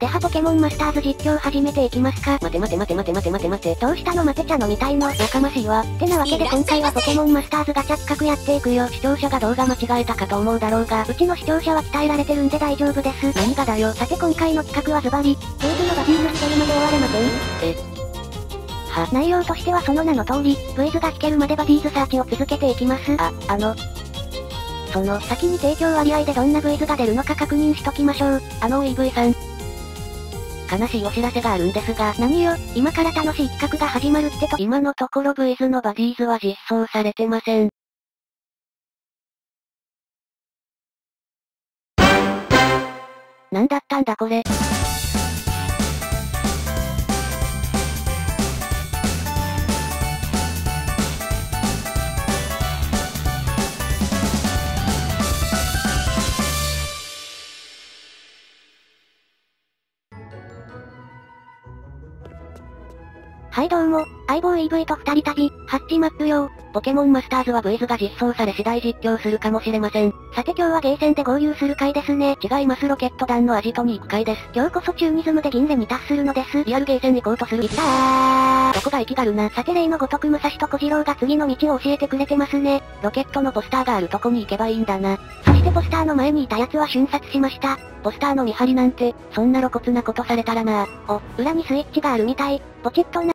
ではポケモンマスターズ実況始めていきますか。 待て。 どうしたの待て茶飲みたいの。 やかましいわ。 てなわけで今回はポケモンマスターズガチャ企画やっていくよ。 視聴者が動画間違えたかと思うだろうが、 うちの視聴者は鍛えられてるんで大丈夫です。 何がだよ。 さて今回の企画はズバリ、ゲームのバディーズスペルまで終われません。内容としてはその名の通り、ブイズが聞けるまでバディーズサーチを続けていきます。先に提供割合でどんなブイズが出るのか確認しときましょう。 EV さん。悲しいお知らせがあるんですが。 何よ、今から楽しい企画が始まるってと。 今のところブイズのバディーズは実装されてません。なんだったんだこれ。 はいどうも、相棒 EV と二人旅、ハッチマップ用。 ポケモンマスターズはブイズが実装され次第実況するかもしれません。 さて今日はゲーセンで合流する回ですね。 違います。ロケット団のアジトに行く回です。 今日こそチューニズムで銀レに達するのです。 リアルゲーセン行こうとする。 いったー。 どこが行きがるな。 さて例のごとく武蔵と小次郎が次の道を教えてくれてますね。 ロケットのポスターがあるとこに行けばいいんだな。 そしてポスターの前にいた奴は瞬殺しました。 ポスターの見張りなんて、そんな露骨なことされたらな。 裏にスイッチがあるみたい。ポチッとな。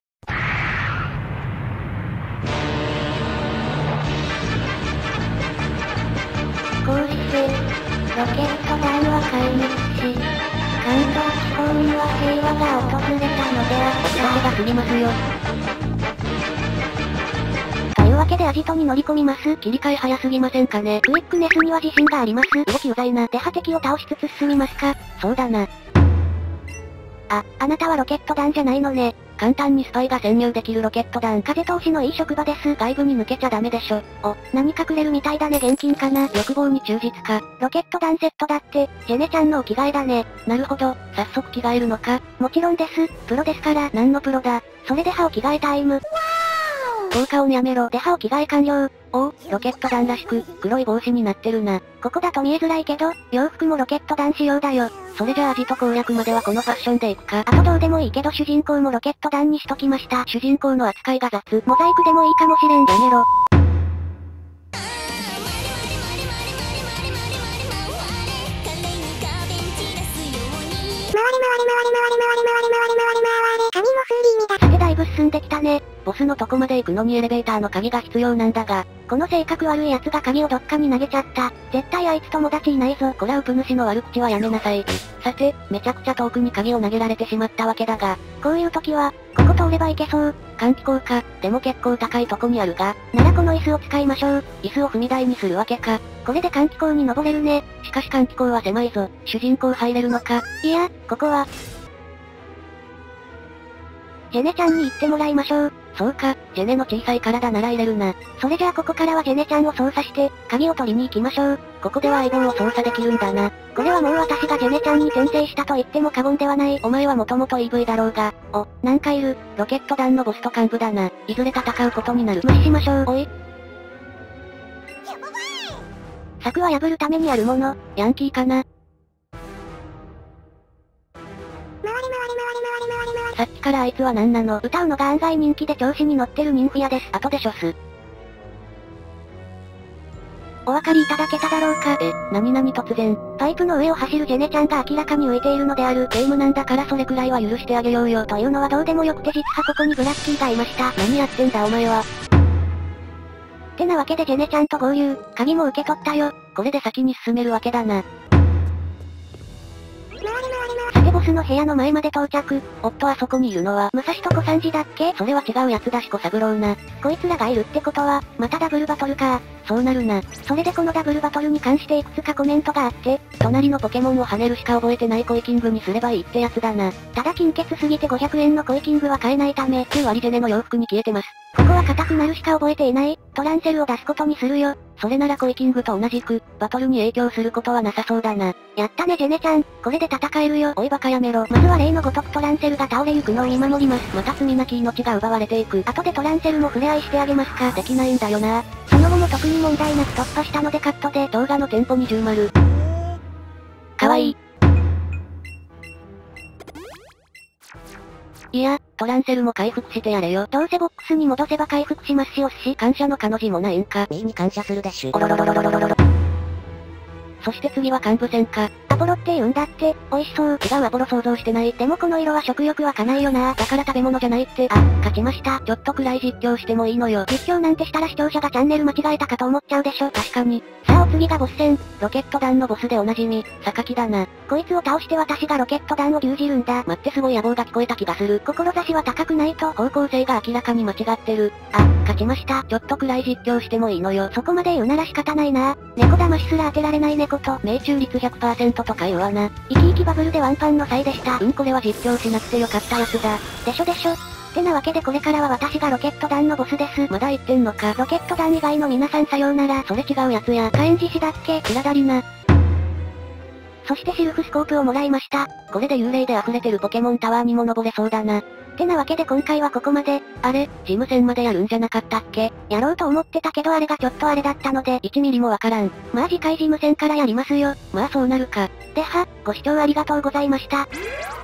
こうして、ロケット団は壊滅し、関東地方には平和が訪れたのであった。 私が過ぎますよ。 というわけでアジトに乗り込みます。 切り替え早すぎませんかね。 クイックネスには自信があります。 動きうざいな。 では敵を倒しつつ進みますか。 そうだな。 あなたはロケット団じゃないのね。 簡単にスパイが潜入できるロケット団。 風通しのいい職場です。 外部に抜けちゃダメでしょ。 何隠れるみたいだね。現金かな。 欲望に忠実か。 ロケット団セットだって、ジェネちゃんのお着替えだね。 なるほど、早速着替えるのか。 もちろんです。プロですから。 何のプロだ。 それではお着替えタイム。 効果音やめろ。 ではお着替え完了。 ロケット団らしく、黒い帽子になってるな。 ここだと見えづらいけど、洋服もロケット団仕様だよ。 それじゃあアジト攻略まではこのファッションでいくか。 あとどうでもいいけど主人公もロケット団にしときました。 主人公の扱いが雑。 モザイクでもいいかもしれん。 やめろ。 髪もフーリーにだ。さてだいぶ進んできたね。 ボスのとこまで行くのにエレベーターの鍵が必要なんだが、 この性格悪い奴が鍵をどっかに投げちゃった。絶対あいつ友達いないぞ。 こらウプ主の悪口はやめなさい。さて、めちゃくちゃ遠くに鍵を投げられてしまったわけだが、 こういう時は、ここ通ればいけそう。 換気効果、でも結構高いとこにあるが、 ならこの椅子を使いましょう。 椅子を踏み台にするわけか。 これで換気口に登れるね。 しかし換気口は狭いぞ。主人公入れるのか。 いや、ここは、ジェネちゃんに行ってもらいましょう。 そうか、ジェネの小さい体なら入れるな。 それじゃあここからはジェネちゃんを操作して、鍵を取りに行きましょう。 ここでは相棒を操作できるんだな。 これはもう私がジェネちゃんに転生したと言っても過言ではない。 お前はもともと EV だろうが。 なんかいる。 ロケット団のボスと幹部だな。いずれ戦うことになる。 無視しましょう。 おい。 柵は破るためにあるもの。 ヤンキーかな。さっきからあいつは何なの。 歌うのが案外人気で調子に乗ってるニンフヤです。 後でしょす。 お分かりいただけただろうか。 何々突然。 パイプの上を走るジェネちゃんが明らかに浮いているのである。 ゲームなんだからそれくらいは許してあげようよ。 というのはどうでもよくて実はここにブラッキーがいました。 何やってんだお前は。 ってなわけでジェネちゃんと合流。鍵も受け取ったよ。 これで先に進めるわけだな。 さてボスの部屋の前まで到着。 おっとあそこにいるのは、 武蔵と小三治だっけ。 それは違うやつだし小三郎な。 こいつらがいるってことは、またダブルバトルか。 そうなるな。 それでこのダブルバトルに関していくつかコメントがあって、 隣のポケモンを跳ねるしか覚えてないコイキングにすればいいってやつだな。 ただ金欠すぎて500円のコイキングは買えないため、 9割ジェネの洋服に消えてます。 ここは硬くなるしか覚えていない。トランセルを出すことにするよ。 それならコイキングと同じく、バトルに影響することはなさそうだな。 やったねジェネちゃん、これで戦えるよ。 おいバカやめろ。 まずは例のごとくトランセルが倒れゆくのを見守ります。 また罪なき命が奪われていく。 後でトランセルも触れ合いしてあげますか。 できないんだよな。 その後も特に問題なく突破したのでカットで。 動画のテンポ20丸。かわいい。 いや、トランセルも回復してやれよ。 どうせボックスに戻せば回復しますしおっし。 感謝の彼の字もないんか。 ミーに感謝するでしゅ。 おろろろろろろろろろ。 そして次は幹部戦か。 アポロって言うんだって、美味しそう。 違うアポロ想像してない。 でもこの色は食欲湧かないよな。 だから食べ物じゃないって。 あ、勝ちました。 ちょっとくらい実況してもいいのよ。 実況なんてしたら視聴者がチャンネル間違えたかと思っちゃうでしょ。 確かに。 さあお次がボス戦。 ロケット弾のボスでおなじみ、榊だな。 こいつを倒して私がロケット弾を牛耳るんだ。 待ってすごい野望が聞こえた気がする。 志は高くないと。 方向性が明らかに間違ってる。 あ、勝ちました。 ちょっとくらい実況してもいいのよ。 そこまで言うなら仕方ないな。猫騙しすら当てられない猫と。 命中率 100% とか言うわな。 生き生きバブルでワンパンの際でした。 これは実況しなくてよかったやつだ。 でしょでしょ。ってなわけでこれからは私がロケット弾のボスです。 まだ言ってんのか。 ロケット弾以外の皆さんさようなら。 それ違うやつや。 火炎獅子だっけ。 キラダリな。 そしてシルフスコープをもらいました。 これで幽霊で溢れてるポケモンタワーにも登れそうだな。 ってなわけで今回はここまで。 あれ、事務戦までやるんじゃなかったっけ？ やろうと思ってたけどあれがちょっとあれだったので、 1ミリもわからん。 まあ次回事務戦からやりますよ。 まあそうなるか。 では、ご視聴ありがとうございました。